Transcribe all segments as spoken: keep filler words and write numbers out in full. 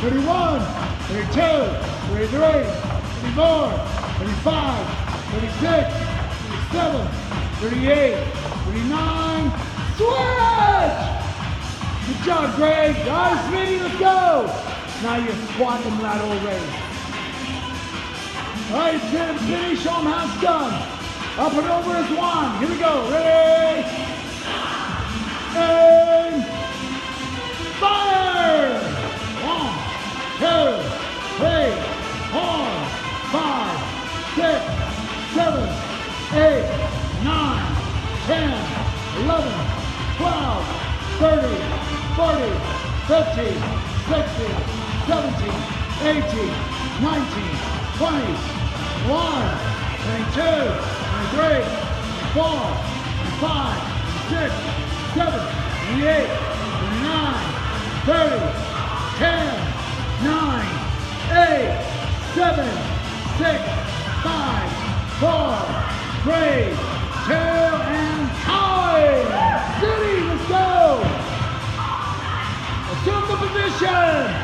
thirty-one, thirty-two, thirty-three, thirty-four, thirty-five, thirty-six, thirty-seven, thirty-eight, thirty-nine, switch! Good job, Greg. Guys, Smitty, let's go. Now you're squatting lateral raise. All right, Tim, Smitty, show them how it's done. Up and over is one. Here we go. Ready? And fire! One, two, three, four, five, six, seven, eight, nine, ten, eleven, twelve, thirty, forty, fifty, sixty, seventy, eighty, ninety, twenty, twenty-one, twenty-two, twenty-three, twenty-four, twenty-five, twenty-six, twenty-seven, twenty-eight, twenty-nine, thirty, ten, nine, eight, seven, six, five, four, three, two, and time! City, let's go! Assume the position!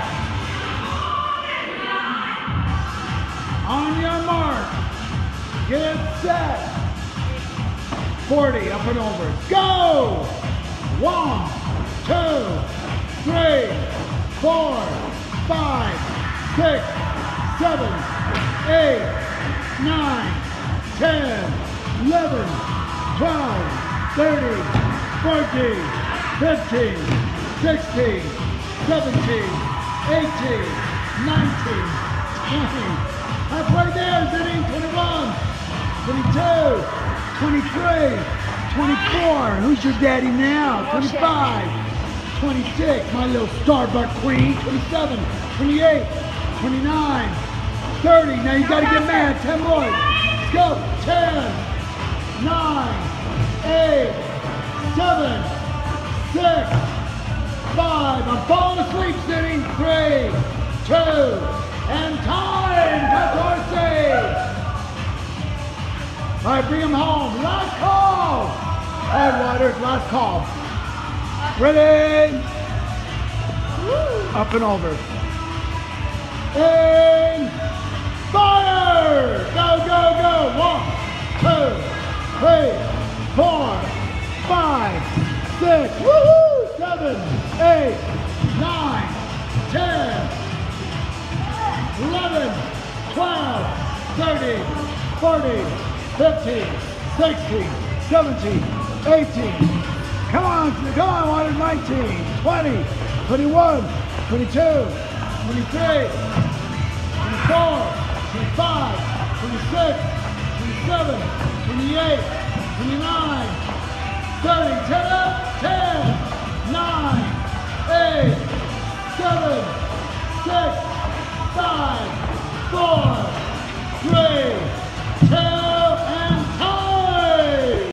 On your mark, get set. forty, up and over. Go! One, two, three, four, five, six, seven, eight, nine, ten, eleven, twelve, thirteen, fourteen, fifteen, sixteen, seventeen, eighteen, nineteen, twenty. Halfway there, Zinny. twenty-one, twenty-two, twenty-three, twenty-four. Who's your daddy now? twenty-five, twenty-six. My little Starbuck queen. twenty-seven, twenty-eight, twenty-nine, thirty. Now you gotta get mad. ten more. Let's go. ten, nine, eight, seven, six, five. I'm falling asleep, Zinny. three, two, and time. That's All right, bring him home. Last call. All right, Waters, last call. Ready? Woo. Up and over. And fire! Go, go, go. One, two, three, four, five, six, woohoo! Seven, eight, nine, ten, eleven, twelve, thirteen, fourteen, fifteen, sixteen, seventeen, eighteen. Come on, come on, Water. nineteen, twenty, twenty-one, twenty-two, twenty-three, twenty-four, twenty-five, twenty-six, twenty-seven, twenty-eight, twenty-nine, thirty, ten up, ten, nine, eight, seven, six, five, four, three,